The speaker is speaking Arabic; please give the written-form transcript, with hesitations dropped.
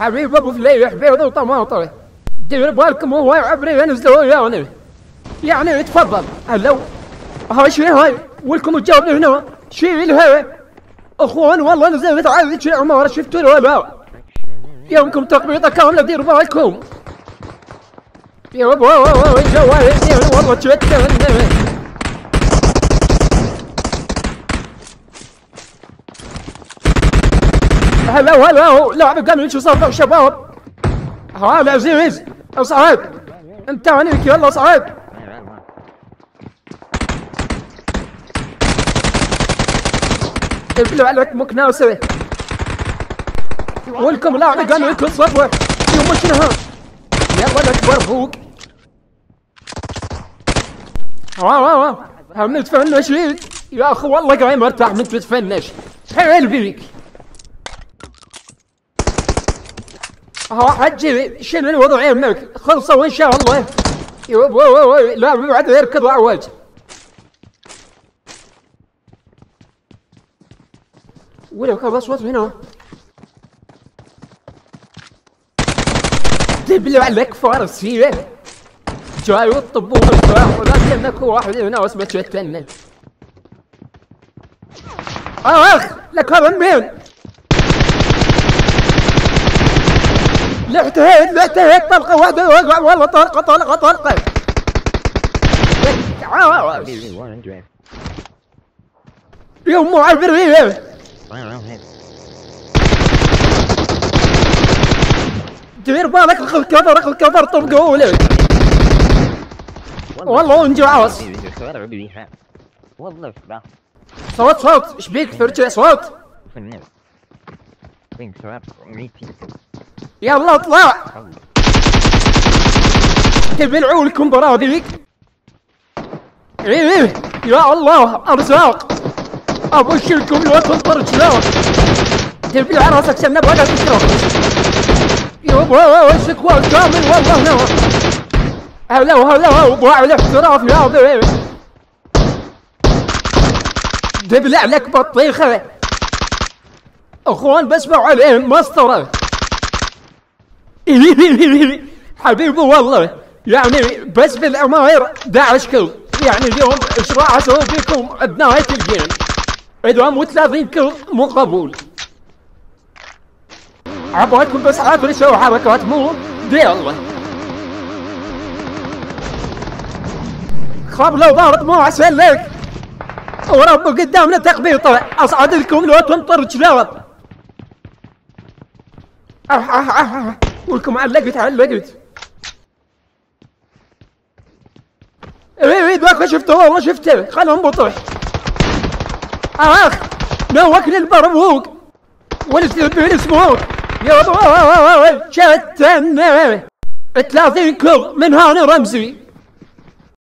حبيب ابو فليح بيض وطماطم دير بالكم هو عبري ينزلوا يعني تفضل. هلو هاي شي هاي ولكم تجاوب هنا شيل هاي اخوان والله نزلت عاد شي عماره شفتوا ولا يومكم تقبيضه كامله ديروا بالكم يا ابو جوال والله تشتت. هلا لاعب قالوا شو صار شباب. هلا عزيز صعب انت عنيك يلا صعب. ابلع عليك مكناسه ولكم لاعب قالوا لكم صفوه يوم شنها يلا الاكبر فوق. هم نتفنش يا اخي والله قاعد مرتاح من تتفنش حيل بيك. حجي شنو الوضع يمك خلصوا ان شاء الله. لا بعد يركض اعوج. ولو كان اصوات هنا تبلع لك فارسيه جاي والطب والصراحه ولكنك واحد هنا اسمه تشتن. اخ لك هذا مين؟ لا احتهيت طلقه واحده والله طلقه يا ام عبريه دير بالك اخذ الكفر طبقوا لك والله انجعاص. صوت ايش بيك فرجع صوت يلا اطلع تبلعوا لكم براذيك. ايه يا الله ارزاق ابشركم لو تنطر شلون تبلع راسك سنه بقى تشرب يابا وشكوى كامل والله هلا وضاع الاحتراف يا ابي دبلع لك بطيخه اخوان بسمعوا عليهم مسطره حبيبي والله يعني بس بالعماير 11 كل يعني اليوم ايش راح اسوي فيكم بنهايه الجيم اذا مو 30 كل مو قبول. عبالكم بس عارفين يسوي حركات مو دي الله خاب لو ضارت مو احسن لك ورب قدامنا تقبيطه اصعد لكم لو تنطر جلاب. ولكم علقت ايه ذاك شفته والله شفته خلهم بطح. نوكل البربوق والسبيل سموك يا شتنا 30 كل من هاني رمزي